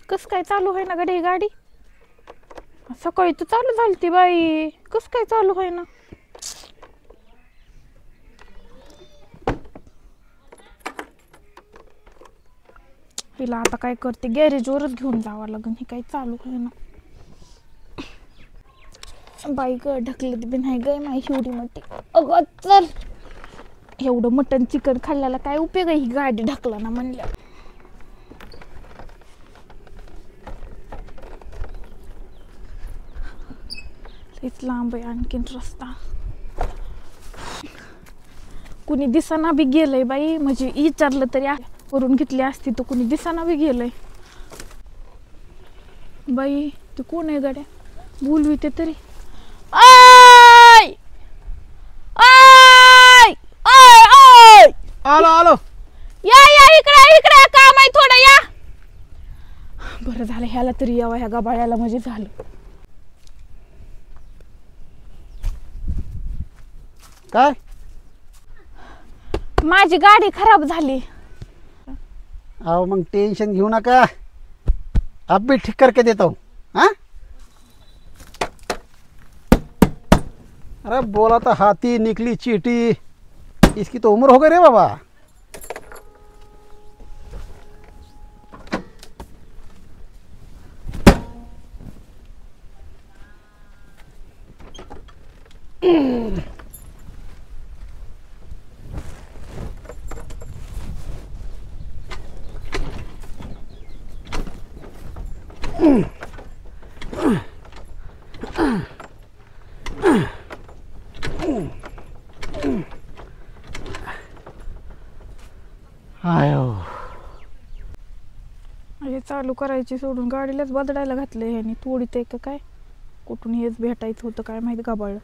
कस काय चालू आहे ना गडी गाडी? सकाळी तर चालू झाली ती बाई, कस काय चालू आहे ना? हिला आता काय करते, गॅरेजवरच घेऊन जावं लागेल. हे काय चालू आहे ना बाई ग, ढकलत बी नाही ग माई शिवडी मोठी. अगं चल, एवढं मटन चिकन खाल्ल्याला काय उपयोग आहे ही गाडी ढकला ना म्हणल्या. लईच लांब आहे आणखीन रस्ता. कुणी दिसाना बी गेलंय बाई, म्हणजे विचारलं तरी करून घेतली असती तर कुणी दिसाना बी गेलंय. बाई ते कोण आहे गाड्या, बोलवी ते तरी. आय आय आय आय, आलो आलो. या या इकडे इकडे, काम आहे थोडं या. बरं झालं ह्याला तरी यावं, ह्या गबाळ्याला म्हणजे झालं. काय? माझी गाडी खराब झाली. आओ मग टेंशन घेऊ नका, अब भी ठीक करके देता हूँ. हाँ अरे बोला था हाथी निकली चींटी, इसकी तो उम्र हो गई रे बाबा. आयो हे चालू करायची सोडून गाडीलाच बदलायला घातलंय ह्यानी. थोडी ते का काय, कुठून हेच भेटायचं होतं काय माहिती गबाळ.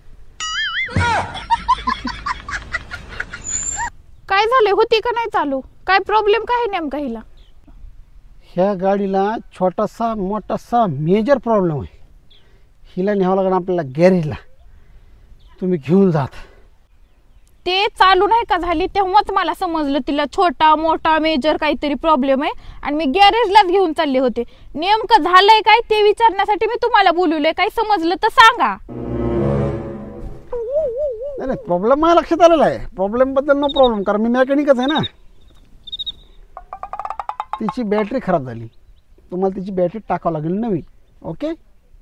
काय झालंय, होती का नाही चालू? काय प्रॉब्लेम काय आहे नेमका हिला? ह्या गाडीला छोटासा मोठासा मेजर प्रॉब्लेम आहे. हिला न्यावं लागणार आपल्याला गॅरेजला. तुम्ही घेऊन जात. ते चालू नाही का झाली तेव्हाच मला समजलं तिला छोटा मोठा मेजर काहीतरी प्रॉब्लेम आहे, आणि मी गॅरेजलाच घेऊन चालले होते. नेमकं झालंय काय ते विचारण्यासाठी मी तुम्हाला बोलवलंय. काही समजलं तर सांगा. नाही प्रॉब्लेम मला लक्षात आलेला आहे. प्रॉब्लेम बद्दल नो प्रॉब्लेम, कारण मी मेकॅनिकच आहे ना. तिची बॅटरी खराब झाली, तुम्हाला तिची बॅटरी टाकावं लागेल नवी. ओके.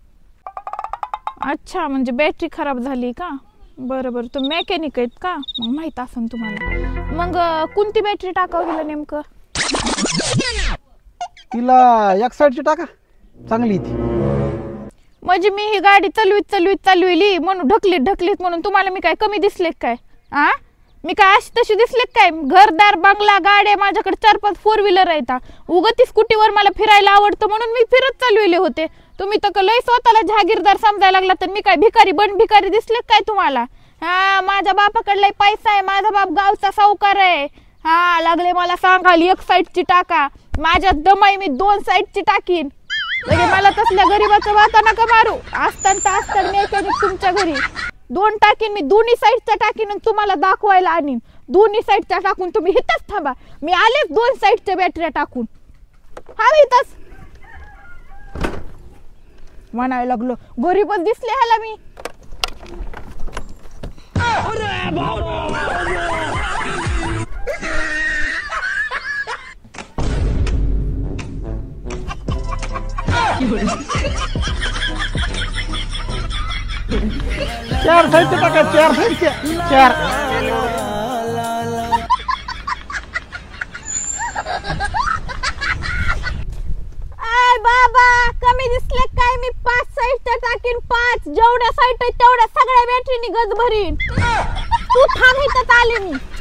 अच्छा, म्हणजे बॅटरी खराब झाली का? बरं बरं, तुम्ही मेकॅनिक आहेत का? मग माहित असेल तुम्हाला. मग कोणती बॅटरी टाकावं हिला नेमकं? तिला एक साईडची टाका, चांगली ती. म्हणजे मी ही गाडी चालविली म्हणून ढकलीत म्हणून तुम्हाला मी काय कमी दिसले काय? आ मी काय अशी तशी दिसले काय? घरदार बंगला गाड्या माझ्याकडे 4-5 4 व्हीलर आहेत. उगती स्कूटीवर मला फिरायला आवडतं म्हणून मी फिरत चालविले होते. तुम्ही तर लय स्वतःला जहागीरदार समजायला लागला, तर मी काय भिकारी दिसले काय तुम्हाला? हा, माझ्या बापाकडे लय पैसा आहे, माझा बाप गावचा सावकार आहे. हा, लागले मला सांगाल एक साईडची टाका. माझ्या दमाई मी 2 साईडची टाकीन. म्हणजे मला तसल्या गरीबाचं वाता नका मारू. असताना मेकॅनिक तुमच्या घरी 2 टाकीन मी, दोन्ही साईडच्या टाकीन आणि तुम्हाला दाखवायला आणीन. दोन्ही साईडच्या टाकून तुम्ही इथंच थांबा. मी आलेच 2 साईडच्या बॅटऱ्या टाकून. हा, इथंच म्हणायला लागलो, गरीबच दिसले ह्याला मी. चार साईडचे टाका, 4 साईडचे 4. बाबा कमी दिसले काय? मी 5 साईडच्या टाकीन, 5. जेवढ्या साईड आहेत तेवढ्या सगळ्या बॅटरीनी गज भरीन. तू थांब, इथंच आले मी.